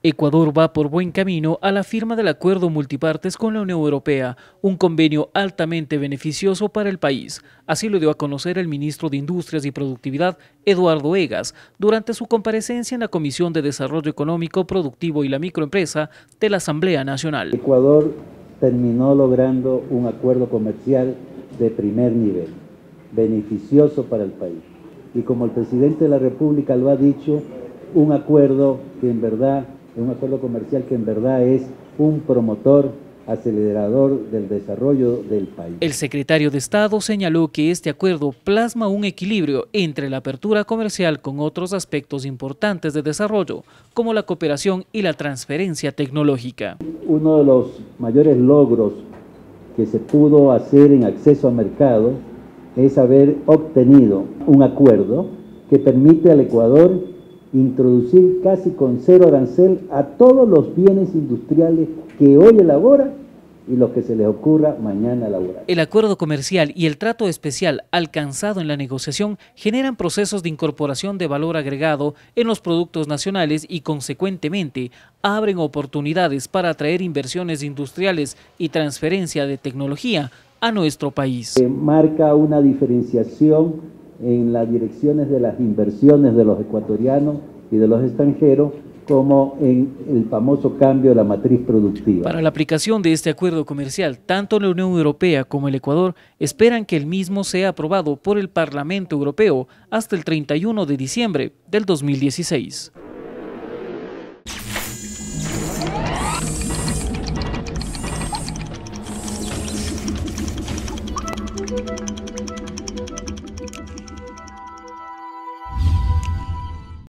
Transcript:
Ecuador va por buen camino a la firma del acuerdo multipartes con la Unión Europea, un convenio altamente beneficioso para el país. Así lo dio a conocer el ministro de Industrias y Productividad, Eduardo Egas, durante su comparecencia en la Comisión de Desarrollo Económico, Productivo y la Microempresa de la Asamblea Nacional. Ecuador terminó logrando un acuerdo comercial de primer nivel, beneficioso para el país. Y como el presidente de la República lo ha dicho, un acuerdo comercial que en verdad es un promotor, acelerador del desarrollo del país. El secretario de Estado señaló que este acuerdo plasma un equilibrio entre la apertura comercial con otros aspectos importantes de desarrollo, como la cooperación y la transferencia tecnológica. Uno de los mayores logros que se pudo hacer en acceso al mercado es haber obtenido un acuerdo que permite al Ecuador introducir casi con cero arancel a todos los bienes industriales que hoy elabora y los que se les ocurra mañana elaborar. El acuerdo comercial y el trato especial alcanzado en la negociación generan procesos de incorporación de valor agregado en los productos nacionales y, consecuentemente, abren oportunidades para atraer inversiones industriales y transferencia de tecnología a nuestro país. Marca una diferenciación en las direcciones de las inversiones de los ecuatorianos y de los extranjeros, como en el famoso cambio de la matriz productiva. Para la aplicación de este acuerdo comercial, tanto la Unión Europea como el Ecuador esperan que el mismo sea aprobado por el Parlamento Europeo hasta el 31 de diciembre del 2016.